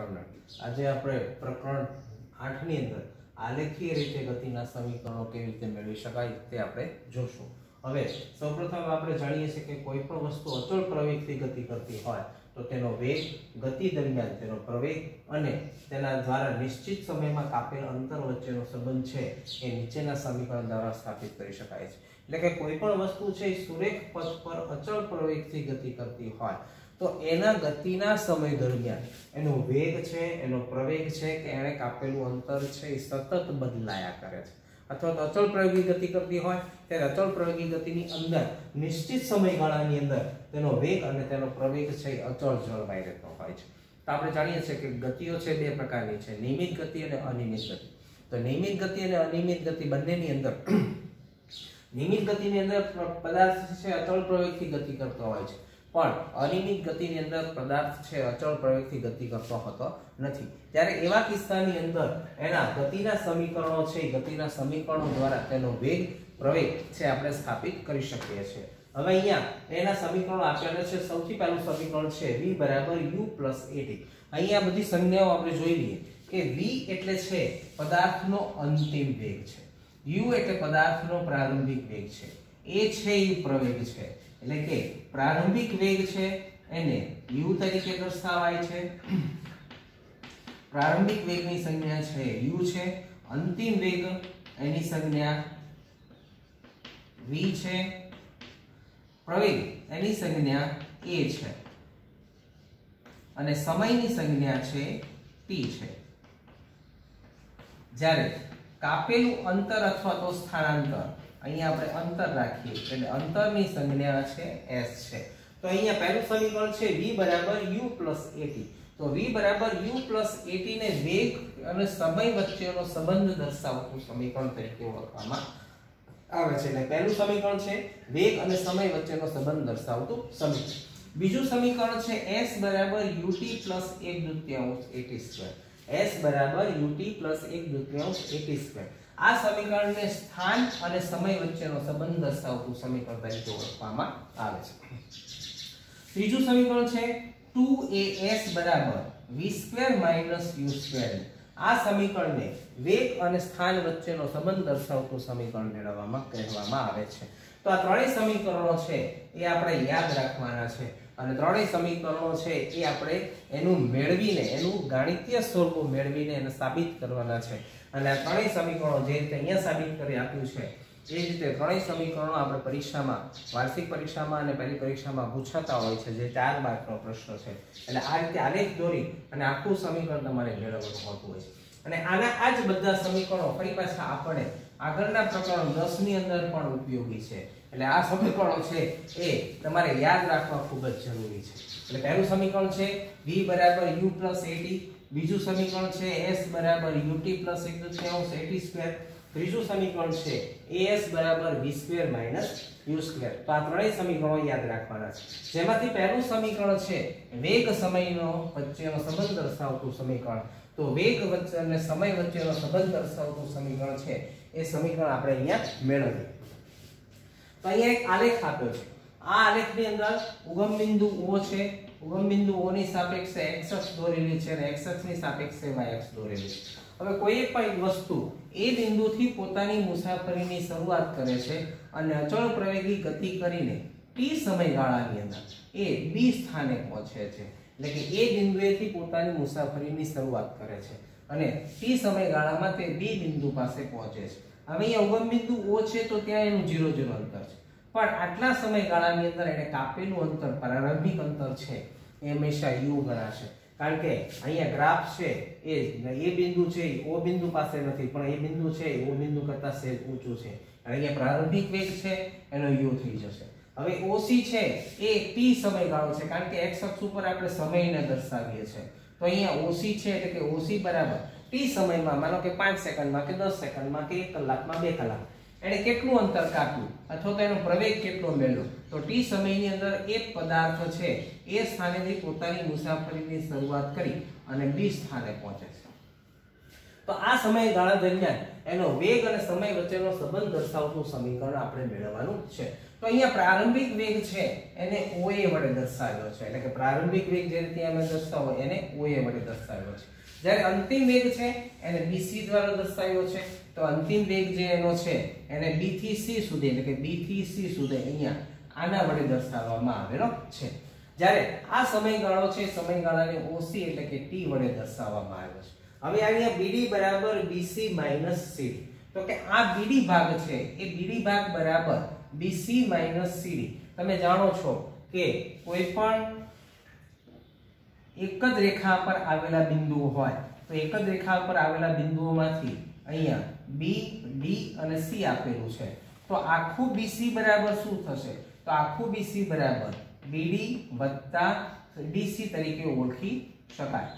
પ્રકરણ આજે આપણે પ્રકરણ 8 ની અંદર આલેખીય રીતે ગતિના સમીકરણો કેવી રીતે મેળવી શકાય તે આપણે જોશું। હવે સૌપ્રથમ આપણે જાણીએ છીએ કે કોઈ પણ વસ્તુ અચળ પ્રવેગથી ગતિ કરતી હોય તો તેનો વેગ, ગતિ દરમિયાન તેનો પ્રવેગ અને તેના દ્વારા નિશ્ચિત સમયમાં કાપેલ અંતર વચ્ચેનો સંબંધ છે એ નીચેના સમીકરણ દ્વારા સ્થાપિત કરી શકાય છે। એટલે કે કોઈ પણ વસ્તુ છે એ સુરેખ પથ પર અચળ પ્રવેગથી ગતિ કરતી હોય તો એના ગતિના સમય દરમિયાન એનો વેગ છે, એનો પ્રવેગ છે કે એને કાપેલું અંતર છે એ સતત બદલાયા કરે છે। અથવા તો અચળ પ્રવેગી ગતિ કરતી હોય ત્યારે અચળ પ્રવેગી ગતિની અંદર નિશ્ચિત સમયગાળાની અંદર તેનો વેગ અને તેનો પ્રવેગ છે એ અચળ જળવાઈ રહેતો હોય છે। તો આપણે જાણીએ છીએ કે ગતિઓ છે બે પ્રકારની છે, નિયમિત ગતિ અને અનિયમિત ગતિ। તો નિયમિત ગતિ અને અનિયમિત ગતિ બંનેની અંદર નિયમિત ગતિની અંદર પદાર્થ છે અચળ પ્રવેગથી ગતિ કરતો હોય છે, પણ અનિયમિત ગતિની અંદર પદાર્થ છે અચળ પ્રવેગથી ગતિ કરતો હોતો નથી। ત્યારે એવા કિસ્સાની અંદર એના ગતિના સમીકરણો છે ગતિના સમીકરણો દ્વારા તેનો વેગ, પ્રવેગ છે આપણે સ્થાપિત કરી શકીએ છીએ। હવે અહીંયા એના સમીકરણો આપેલા છે। સૌથી પહેલું સમીકરણ છે v = u + at। અહીંયા બધી સંજ્ઞાઓ આપણે જોઈ લઈએ કે v એટલે છે પદાર્થનો અંતિમ વેગ છે, u એટલે પદાર્થનો પ્રારંભિક વેગ છે, a છે એ પ્રવેગ છે। એટલે કે પ્રારંભિક વેગ છે એને u તરીકે દર્શાવાય છે, પ્રારંભિક વેગની સંજ્ઞા છે u છે, અંતિમ વેગ એની સંજ્ઞા v છે, પ્રવેગ એની સંજ્ઞા a છે અને સમયની સંજ્ઞા છે t છે। જ્યારે કાપેલું અંતર અથવા તો સ્થાનાંતર અહીંયા આપણે અંતર રાખીએ એટલે અંતરની સંજ્ઞા છે s છે। તો અહીંયા પહેલું સમીકરણ છે v = u + at। તો v = u + at ને વેગ અને સમય વચ્ચેનો સંબંધ દર્શાવતું સમીકરણ તરીકે ઓળખવામાં આવે છે। એટલે પહેલું સમીકરણ છે વેગ અને સમય વચ્ચેનો સંબંધ દર્શાવતું સમીકરણ। બીજું સમીકરણ છે s = ut + 1/2 at²। s = ut + 1/2 at²। આ સમીકરણને સ્થાન અને સમય વચ્ચેનો સંબંધ દર્શાવતું સમીકરણ તરીકે ઓળખવામાં આવે છે। ત્રીજું સમીકરણ છે 2as = v² - u²। આ સમીકરણને વેગ અને સ્થાન વચ્ચેનો સંબંધ દર્શાવતું સમીકરણ મેળવવામાં કહેવામાં આવે છે। તો આ ત્રણેય સમીકરણો છે એ આપણે યાદ રાખવાના છે અને ત્રણેય સમીકરણો છે એ આપણે એનું મેળવીને એનું ગાણિતીય સ્વરૂપ મેળવીને એને સાબિત કરવાના છે। અને આ ત્રણેય સમીકરણો જે રીતે અહીંયા સાબિત કરી આપ્યું છે એ જ રીતે ત્રણેય સમીકરણો આપણે પરીક્ષામાં, વાર્ષિક પરીક્ષામાં અને પહેલી પરીક્ષામાં પૂછાતા હોય છે, જે 4 માર્કનો પ્રશ્ન છે। એટલે આ રીતે આલેખ દોરી અને આખું સમીકરણ તમારે મેળવવાનું હોતું હોય છે। અને આ જ બધા સમીકરણો ફરી પાછા આપણે આગળના પ્રકરણ 10 ની અંદર પણ ઉપયોગી છે। એટલે આ સમીકરણો છે એ તમારે યાદ રાખવા ખૂબ જ જરૂરી છે। એટલે પહેલું સમીકરણ છે v = u + at, બીજું સમીકરણ છે s = ut + 1/2 at², ત્રીજું સમીકરણ છે as = v² - u²। તો આ ત્રણેય સમીકરણો યાદ રાખવાના છે, જેમાંથી પહેલું સમીકરણ છે વેગ સમયનો વચ્ચેનો સંબંધ દર્શાવતું સમીકરણ। તો વેગ વચ્ચે અને સમય વચ્ચેનો સંબંધ દર્શાવતું સમીકરણ છે એ સમીકરણ આપણે અહીંયા મેળવીએ। તો અહીંયા એક આલેખ આપ્યો છે। આ આલેખની અંદર ઉગમ બિંદુ O છે, ઉગમ બિંદુ O ની સાપેક્ષે x અક્ષ દોરેલી છે અને x અક્ષની સાપેક્ષે y અક્ષ દોરેલી છે। હવે કોઈ પણ વસ્તુ એ બિંદુથી પોતાની મુસાફરીની શરૂઆત કરે છે અને અચળ પ્રવેગી ગતિ કરીને t સમયગાળાની અંદર એ b સ્થાને પહોંચે છે। એટલે કે એ બિંદુએથી પોતાની મુસાફરીની શરૂઆત કરે છે અને t સમયગાળામાં તે b બિંદુ પાસે પહોંચે છે। હવે અહીંયા ઉગમ બિંદુ O છે તો ત્યાં એનું 0, 0 અંતર છે, પણ આટલા સમયગાળાની અંદર એને કાપેલું અંતર, પ્રારંભિક અંતર છે એ હંમેશા u ગણાશે। કારણ કે અહીંયા ગ્રાફ છે એ બિંદુ છે O બિંદુ પાસે નથી, પણ એ બિંદુ છે O બિંદુ કરતા સહેજ ઊંચું છે, અહીંયા પ્રારંભિક વેગ છે એનો u થઈ જશે। હવે OC છે એ t સમયગાળો છે, કારણ કે x અક્ષ ઉપર આપણે સમયને દર્શાવીએ છીએ। તો અહીંયા OC છે એટલે કે OC બરાબર t સમયમાં, માનો કે 5 સેકન્ડમાં કે 10 સેકન્ડમાં કે 1 કલાકમાં 2 કલાક એને કેટલું અંતર કાપ્યું અથવા તો એનો પ્રવેગ કેટલો મેળવ્યો, તો t સમયની અંદર એક પદાર્થ છે એ સ્થાનેથી પોતાની મુસાફરીની શરૂઆત કરી અને b સ્થાને પહોંચે છે। તો આ સમયગાળા દરમિયાન એનો વેગ અને સમય વચ્ચેનો સંબંધ દર્શાવતું સમીકરણ આપણે મેળવવાનું છે। તો અહીંયા પ્રારંભિક વેગ છે એને OA વડે દર્શાવ્યો છે, એટલે કે પ્રારંભિક વેગ જે રીતે અમે દર્શાવ્યો એને OA વડે દર્શાવ્યો છે. જ્યારે અંતિમ વેગ છે એને BC દ્વારા દર્શાવ્યો છે. તો અંતિમ વેગ જે એનો છે એને B થી C સુધી, એટલે કે B થી C સુધી અહીંયા આના વડે દર્શાવવામાં આવેલો છે. જ્યારે આ સમયગાળો છે સમયગાળાને OC એટલે કે T વડે દર્શાવવામાં આવ્યો છે. હવે અહીંયા BD બરાબર BC માઈનસ CD. તો કે આ BD ભાગ છે એ BD ભાગ બરાબર BC માઈનસ CD. તમે જાણો છો કે કોઈ પણ એક જ રેખા પર આવેલા બિંદુઓ હોય તો એક જ રેખા પર આવેલા બિંદુઓમાંથી અહીંયા B, D અને C આપેલું છે. તો આખું BC બરાબર શું થશે? તો આખું BC બરાબર BD વત્તા DC તરીકે ઓળખી શકાય.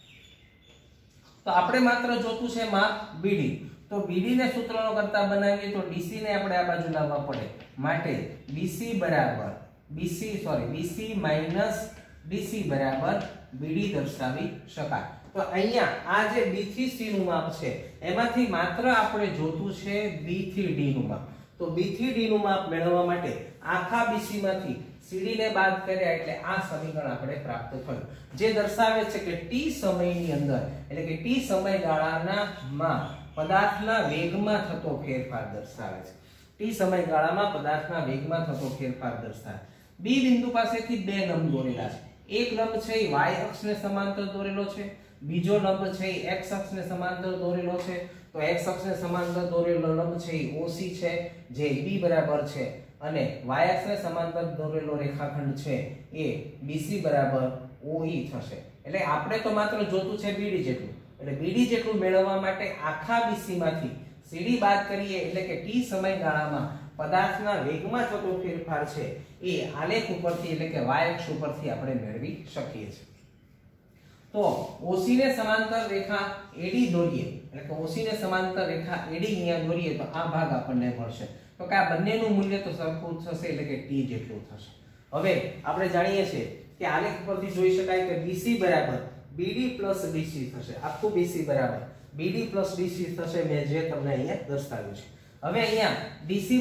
તો આપણે માત્ર જોતું છે માપ BD. તો BD ને સૂત્રનો કરતા બનાવીએ તો DC ને આપણે આ બાજુ લાવવા પડે. માટે BC બરાબર BC માઈનસ DC બરાબર BD દર્શાવી શકાય. તો અહીંયા આ જે B થી C નું માપ છે એમાંથી માત્ર આપણે જોતું છે B થી D નું માપ. તો B થી D નું માપ મેળવવા માટે આખા BC માંથી CD ને બાદ કર્યા એટલે આ સમીકરણ આપણે પ્રાપ્ત થયું, જે દર્શાવે છે કે T સમયની અંદર એટલે કે T સમયગાળાના માં પદાર્થના વેગમાં થતો ફેરફાર દર્શાવે છે. T સમયગાળામાં પદાર્થના વેગમાં થતો ફેરફાર દર્શાવે. B બિંદુ પાસેથી બે લંબ દોરેલા છે. એક લંબ છે એ y અક્ષને સમાંતર દોરેલો છે, બીજો લંબ છે એ x અક્ષને સમાંતર દોરેલો છે. તો x અક્ષને સમાંતર દોરેલો લંબ છે એ OC છે જે B બરાબર છે, અને y અક્ષને સમાંતર દોરેલો રેખાખંડ છે એ BC બરાબર OE થશે. એટલે આપણે તો માત્ર જોતું છે BD જેટલું, એટલે BD જેટલું મેળવવા માટે આખા BC માંથી CD બાદ કરીએ એટલે કે T સમયગાળામાં પદાર્થના વેગમાં થતો ફેરફાર છે એ આલેખ ઉપરથી એટલે કે y અક્ષ ઉપરથી આપણે મેળવી શકીએ છીએ. તો OC ને સમાંતર રેખા AD દોરીએ એટલે કે OC ને સમાંતર રેખા AD અહીંયા દોરીએ તો આ ભાગ આપણને મળશે. તો કે આ બંનેનું મૂલ્ય તો સરખું થશે એટલે કે T જેટલું થશે. હવે આપણે જાણીએ છીએ કે આલેખ પરથી જોઈ શકાય કે BC બરાબર BD પ્લસ DC થશે. આખું BC બરાબર BD પ્લસ DC થશે, મેં જે તમને અહીંયા દર્શાવ્યું છે. હવે અહીંયા DC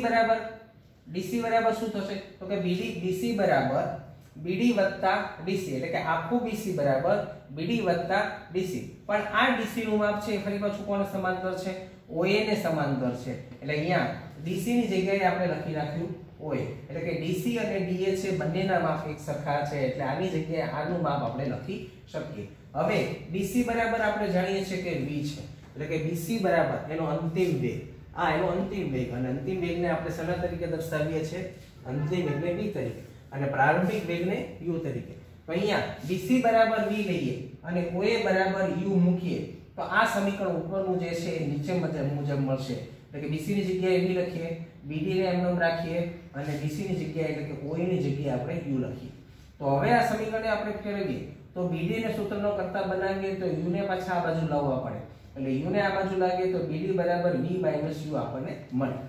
બરાબર શું થશે? તો કે BC બરાબર BD વત્તા DC એટલે કે આખું BC બરાબર BD વત્તા DC. પણ આ DC નું માપ છે ફરી પાછું કોને સમાંતર છે? OA ને સમાંતર છે. એટલે અહીંયા DC ની જગ્યાએ આપણે લખી નાખ્યું OA. એટલે કે DC અને DA છે બંનેના માપ એક સરખા છે, એટલે આની જગ્યાએ આનું માપ આપણે લખી શકીએ. હવે BC બરાબર આપણે જાણીએ છીએ કે V છે, એટલે કે BC બરાબર એનો અંતિમ વેગ. આ એનો અંતિમ વેગ, અને અંતિમ વેગને આપણે શેના તરીકે દર્શાવીએ છીએ? અંતિમ વેગને V તરીકે અને પ્રારંભિક વેગને U તરીકે. તો અહીંયા BC બરાબર V લઈએ અને OA બરાબર U મૂકીએ તો આ સમીકરણ ઉપરનું જે છે એ નીચે મુજબ મળશે. એટલે કે BC ની જગ્યાએ V લખીએ, BD ને એમનેમ રાખીએ અને DC ની જગ્યાએ એટલે કે OA ની જગ્યાએ આપણે U લખીએ. તો હવે આ સમીકરણને આપણે ફેરવીએ તો BD ને સૂત્રનો કરતા બનાવીએ તો U ને પાછા આ બાજુ લાવવા પડે. એટલે U ને આ બાજુ લાવીએ તો BD બરાબર V માઈનસ U આપણને મળે.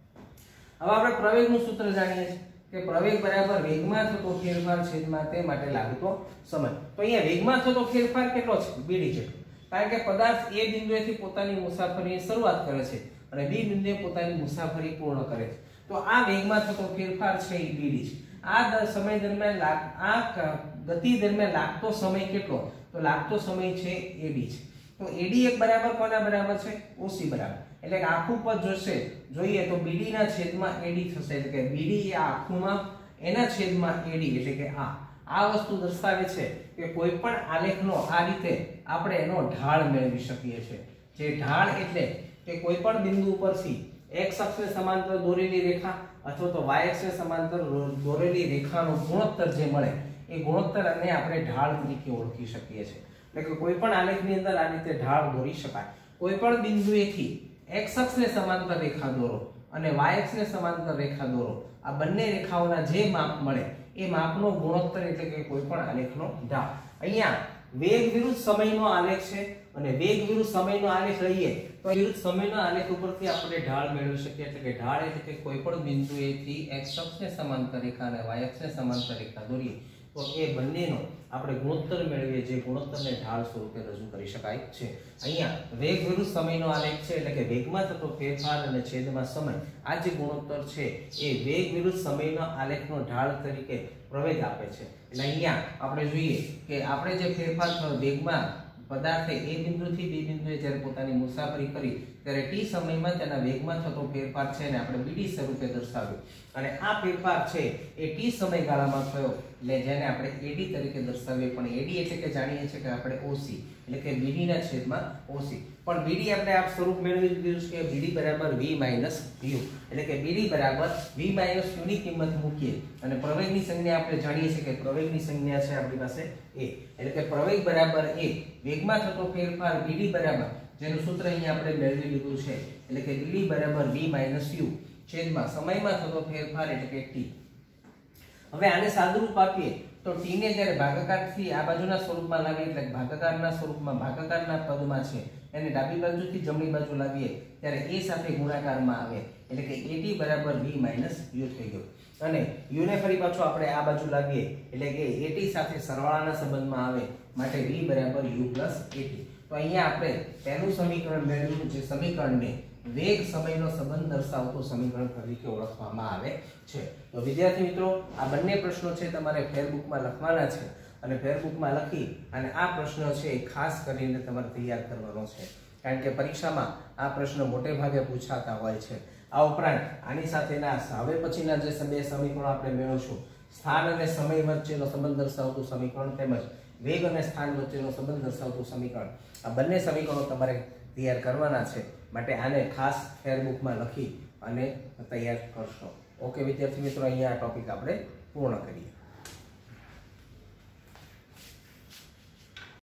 હવે આપણે પ્રવેગનું સૂત્ર જાણીએ છીએ કે પ્રવેગ બરાબર વેગમાં થતો ફેરફાર છેદમાં તે માટે લાગતો સમય. તો અહીંયા વેગમાં થતો ફેરફાર કેટલો છે? BD જેટલો. કારણ કે પદાર્થ A બિંદુએથી પોતાની મુસાફરીની શરૂઆત કરે છે અને B બિંદુએ પોતાની મુસાફરી પૂર્ણ કરે છે. તો આ વેગમાં થતો ફેરફાર છે એ BD છે. આ સમય દરમિયાન આ ગતિ દરમિયાન લાગતો સમય કેટલો? તો લાગતો સમય છે AD છે. તો AD એક બરાબર કોના બરાબર છે? OC બરાબર. એટલે કે આખું પદ જોઈએ તો BD ના છેદમાં AD થશે, એટલે કે BD એ આખુંમાં એના છેદમાં AD, એટલે કે આ વસ્તુ દર્શાવે છે કે કોઈ પણ આલેખનો આ રીતે આપણે એનો ઢાળ મેળવી શકીએ છીએ. જે ઢાળ એટલે કે કોઈ પણ બિંદુ ઉપરથી x અક્ષને સમાંતર દોરેલી રેખા અથવા તો y અક્ષને સમાંતર દોરેલી રેખાનો ગુણોત્તર જે મળે એ ગુણોત્તરને આપણે ઢાળ તરીકે ઓળખી શકીએ છીએ. એટલે કે કોઈ પણ આલેખની અંદર આ રીતે ઢાળ દોરી શકાય. કોઈ પણ બિંદુએથી x અક્ષને સમાંતર રેખા દોરો અને y અક્ષને સમાંતર રેખા દોરો, આ બંને રેખાઓના જે માપ મળે એ માપનો ગુણોત્તર એટલે કે કોઈ પણ આલેખનો ઢાળ. અહીંયા વેગ વિરુદ્ધ સમયનો આલેખ છે અને વેગ વિરુદ્ધ સમયનો આલેખ લઈએ તો વિરુદ્ધ સમયનો આલેખ ઉપરથી આપણે ઢાળ મેળવી શકીએ. એટલે કે ઢાળ એટલે કે કોઈ પણ બિંદુએથી x અક્ષને સમાંતર રેખા અને y અક્ષને સમાંતર રેખા દોરીએ તો એ બંનેનો આપણે ગુણોત્તર મેળવીએ, જે ગુણોત્તરને ઢાળ સ્વરૂપે રજૂ કરી શકાય છે. અહીંયા વેગ વિરુદ્ધ સમયનો આલેખ છે, એટલે કે વેગમાં થતો ફેરફાર અને છેદમાં સમય. આ જે ગુણોત્તર છે એ વેગ વિરુદ્ધ સમયનો આલેખનો ઢાળ તરીકે પ્રવેગ આપે છે. એટલે અહીંયા આપણે જોઈએ કે આપણે જે ફેરફાર થયો વેગમાં પદાર્થે એ બિંદુથી બી બિંદુએ જ્યારે પોતાની મુસાફરી કરી ત્યારે ટી સમયમાં તેના વેગમાં થતો ફેરફાર છે ને આપણે બીડી સ્વરૂપે દર્શાવ્યો, અને આ ફેરફાર છે એ ટી સમયગાળામાં થયો, એટલે જેને આપણે એડી તરીકે દર્શાવીએ. પણ એડી એટલે કે જાણીએ છીએ કે આપણે ઓસી, એટલે કે બીડી ના છેદમાં ઓસી. પણ બીડી આપણે આ સ્વરૂપ મેળવી દીધું છે કે બીડી બરાબર v માઇનસ યુ, એટલે કે બીડી બરાબર v માઇનસ યુ ની કિંમત મૂકીએ અને પ્રવેગની સંજ્ઞા આપણે જાણીએ છીએ કે પ્રવેગની સંજ્ઞા છે આપણી પાસે a, એટલે કે પ્રવેગ બરાબર a, વેગમાં થતો ફેરફાર બીડી બરાબર, જેનું સૂત્ર અહીંયા આપણે મેળવી લીધું છે, એટલે કે બીડી બરાબર v માઇનસ યુ છેદમાં સમયમાં થતો ફેરફાર એટલે કે t. હવે આને સાદુરૂપ આપીએ તો t ને જ્યારે ભાગાકારથી આ બાજુના સ્વરૂપમાં લાવીએ, એટલે ભાગાકારના સ્વરૂપમાં ભાગાકારના પદમાં છે એને ડાબી બાજુથી જમણી બાજુ લાવીએ ત્યારે a સાથે ગુણાકારમાં આવે, એટલે કે at બરાબર v માઇનસ u થઈ ગયો. અને u ને ફરી પાછો આપણે આ બાજુ લાવીએ એટલે કે at સાથે સરવાળાના સંબંધમાં આવે, માટે v બરાબર u પ્લસ at. તો અહીંયા આપણે પહેલું સમીકરણ મેળવ્યું, જે સમીકરણને વેગ સમયનો સંબંધ દર્શાવતું સમીકરણ તરીકે ઓળખવામાં આવે છે. તો વિદ્યાર્થી મિત્રો, આ બંને પ્રશ્નો છે તમારે ફેરબુકમાં લખવાના છે, અને ફેરબુકમાં લખી અને આ પ્રશ્ન છે એ ખાસ કરીને તમારે તૈયાર કરવાનો છે, કારણ કે પરીક્ષામાં આ પ્રશ્ન મોટે ભાગે પૂછાતા હોય છે. આ ઉપરાંત આની સાથેના હવે પછીના જે બે સમીકરણો આપણે મેળવશું, સ્થાન અને સમય વચ્ચેનો સંબંધ દર્શાવતું સમીકરણ તેમજ વેગ અને સ્થાન વચ્ચેનો સંબંધ દર્શાવતું સમીકરણ, આ બંને સમીકરણો તમારે તૈયાર કરવાના છે, માટે આને ખાસ ફેરબુકમાં લખી અને તૈયાર કરશો. ઓકે વિદ્યાર્થી મિત્રો, અહીંયા આ ટોપિક આપણે પૂર્ણ કરીએ.